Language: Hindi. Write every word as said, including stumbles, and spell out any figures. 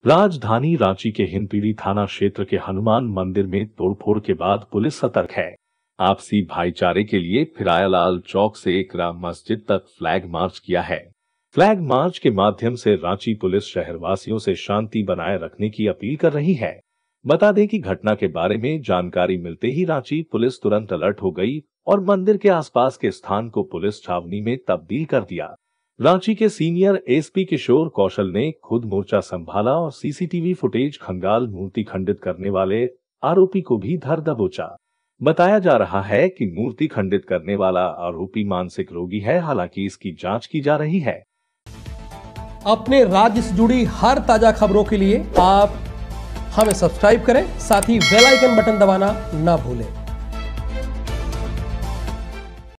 राजधानी रांची के हिंदपीढ़ी थाना क्षेत्र के हनुमान मंदिर में तोड़फोड़ के बाद पुलिस सतर्क है। आपसी भाईचारे के लिए फिरायालाल चौक से एकरा मस्जिद तक फ्लैग मार्च किया है। फ्लैग मार्च के माध्यम से रांची पुलिस शहरवासियों से शांति बनाए रखने की अपील कर रही है। बता दें कि घटना के बारे में जानकारी मिलते ही रांची पुलिस तुरंत अलर्ट हो गई और मंदिर के आसपास के स्थान को पुलिस छावनी में तब्दील कर दिया। रांची के सीनियर एसपी किशोर कौशल ने खुद मोर्चा संभाला और सीसीटीवी फुटेज खंगाल मूर्ति खंडित करने वाले आरोपी को भी धर दबोचा। बताया जा रहा है कि मूर्ति खंडित करने वाला आरोपी मानसिक रोगी है, हालांकि इसकी जांच की जा रही है। अपने राज्य से जुड़ी हर ताजा खबरों के लिए आप हमें सब्सक्राइब करें, साथ ही बेल आइकन बटन दबाना ना भूलें।